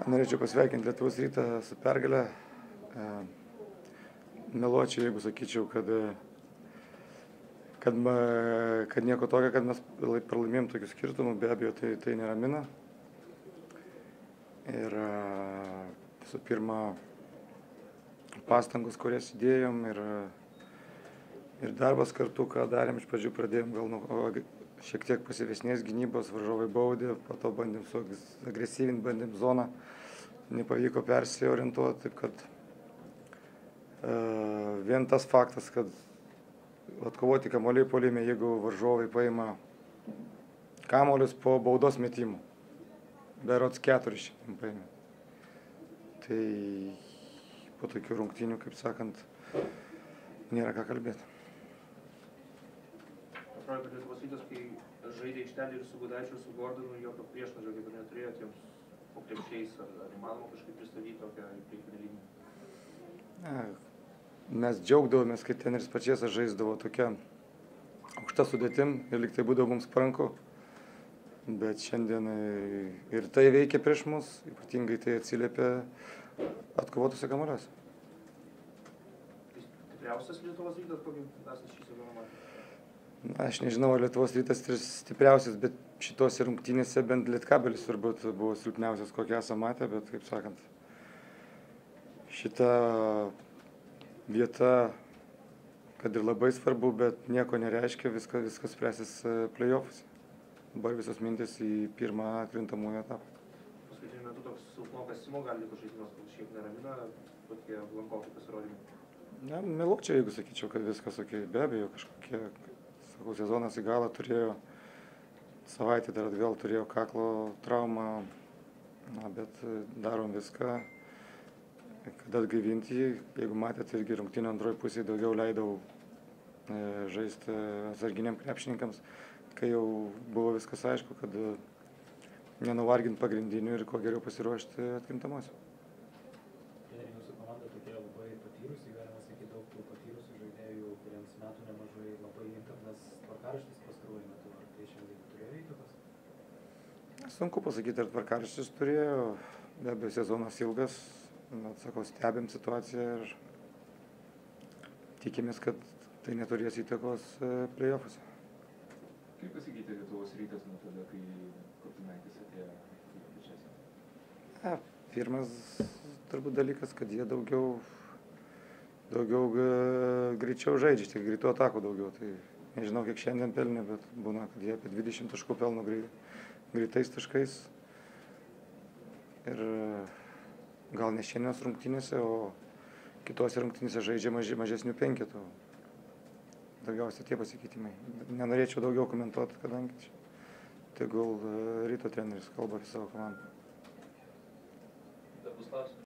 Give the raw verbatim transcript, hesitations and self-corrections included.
Norėčiau pasveikinti Lietuvos Rytą su pergale. Meluočiau, jeigu sakyčiau, kad, kad, kad nieko tokio, kad mes pralaimėjom tokių skirtumų, be abejo, tai, tai neramina. Ir visų pirma, pastangos, kurias įdėjom ir, ir darbas kartu, ką darėm, iš pradžių pradėjom gal nuo šiek tiek pasyvesnės gynybos, varžovai baudė, po to bandėm agresyvinti, bandėm zoną, nepavyko persiorientuoti, taip kad uh, vien tas faktas, kad atkovoti kamuoliai puolime, jeigu varžovai paima kamuolius po baudos metimų, berods keturis šiandien paėmė. Tai po tokių rungtynių, kaip sakant, nėra ką kalbėti. Atrodo, kad Lietuvos Rytas, kai žaidė aikštelį ir su Gudaičiu, ir su Gordonu, jokio priešnuodžio kaip ir neturėjo tiems po krepšiais, ar, ar įmanoma kažkaip pristatyti tokią priekinę liniją? Mes džiaugdavomės, kad treneris Pačėsas žaisdavo tokia aukšta sudėtim ir lyg tai būdavo mums paranku. Bet šiandien ir tai veikia prieš mus, ypatingai tai atsiliepia atkovotose kamuoliuose. Stipriausias Lietuvos Rytas, kokį esate šį sezoną matę? Na, aš nežinau, ar Lietuvos Rytas stipriausias, bet šitose rungtynėse bent Lietkabelis turbūt buvo silpniausias, kokį esame matę, bet, kaip sakant, šita vieta, kad ir labai svarbu, bet nieko nereiškia, viskas, viskas spręsis play-off'uose. Dabar visos mintis į pirmą atkrintamųjų etapą. Paskutiniu metu toks silpnokas Simo Galdiko žaidimas, kol šiaip neramina, tokie blankokai pasirodymai. Ne, meluočiau, jeigu sakyčiau, kad viskas ok, be abejo, kažkokie, sakau, sezonas į galą turėjo, savaitę dar atgal turėjo kaklo traumą, na, bet darom viską, kad atgaivinti jį. Jeigu matėte, irgi rungtynių antroji pusėje daugiau leidau e, žaisti atsarginiam krepšininkams, kai jau buvo viskas aišku, kad nenuvarginti pagrindinių ir kuo geriau pasiruošti atkrintamosios. Treneri, jūsų komanda tokia labai patyrusi, galima sakyti, daug tų patyrusių žaidėjų, kuriems metų nemažai, labai įtemptas tvarkaraštis pastaruoju metu. Ar tai šiandien turėjo įtakos? Sunku pasakyti, ar tvarkaraštis turėjo. Be abejo, sezonas ilgas. Na, sakau, stebim situaciją ir tikimės, kad tai neturės įtakos play-off'uose. Kaip pasikeitė Lietuvos Rytas nuo tada, kai Kurtinaitis atėjo į Pačėsą? Pirmas turbūt dalykas, kad jie daugiau, daugiau greičiau žaidžia, tik greitų atakų daugiau. Tai nežinau, kiek šiandien pelnė, bet būna, kad jie apie dvidešimt taškų pelno greitais taškais. Ir gal ne šiandienos rungtynėse, o kitose rungtynėse žaidžia maži, mažesnių penketų. Daugiausia tie pasikeitimai. Nenorėčiau daugiau komentuoti, kadangi tegul Ryto treneris kalba apie savo komandą.